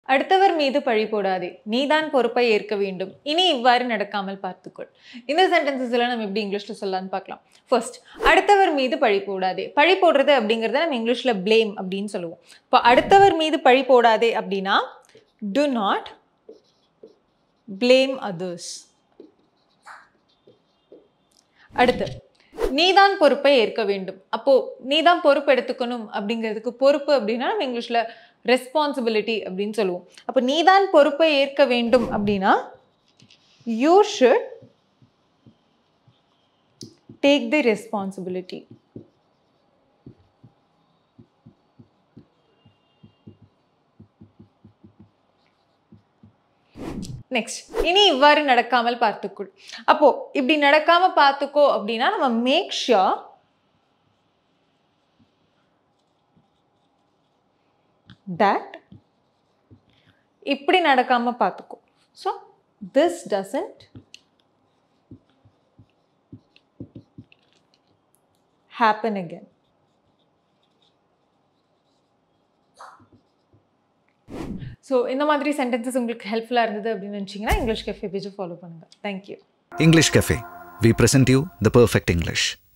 அடுத்தவர் மீது பழி போடாதே, நீதான் பொறுப்பை ஏற்க வேண்டும், இனி இவ்வாறு நடக்காமல் பார்த்துக்கொள். இந்த சென்டென்சஸ் எல்லாம் நம்ம எப்படி இங்கிலீஷ்ல சொல்லலாம்னு பார்க்கலாம். ஃபர்ஸ்ட், அடுத்தவர் மீது பழி போடாதே. பழி போடுறது அப்படிங்கிறத நம்ம இங்கிலீஷ்ல blame அப்படின்னு சொல்லுவோம். இப்போ அடுத்தவர் மீது பழி போடாதே அப்படின்னா do not blame others. அடுத்து, நீதான் பொறுப்பை ஏற்க வேண்டும். அப்போ நீதான் பொறுப்பு எடுத்துக்கணும் அப்படிங்கிறதுக்கு பொறுப்பு அப்படின்னா நம்ம இங்கிலீஷ்ல ரெஸ்பான்சிபிலிட்டி அப்படின்னு சொல்லுவோம். அப்போ நீதான் பொறுப்பை ஏற்க வேண்டும் அப்படின்னா you should take the responsibility. Next, இனி இவ்வாறு நடக்காமல் பார்த்துக்கொள். அப்போ இப்படி நடக்காம பார்த்துக்கோ அப்படின்னா நம்ம மேக் ஷூர் தட் இப்படி நடக்காம பார்த்துக்கோ. So this doesn't happen again. So இந்த மாதிரி சென்டென்சஸ் உங்களுக்கு ஹெல்ப்ஃபுல்லாக இருந்தது அப்படின்னு நினச்சிங்கன்னா இங்கிலீஷ் கஃபே பேஜை ஃபாலோ பண்ணுங்கள். Thank you. English Cafe. We present you the perfect English.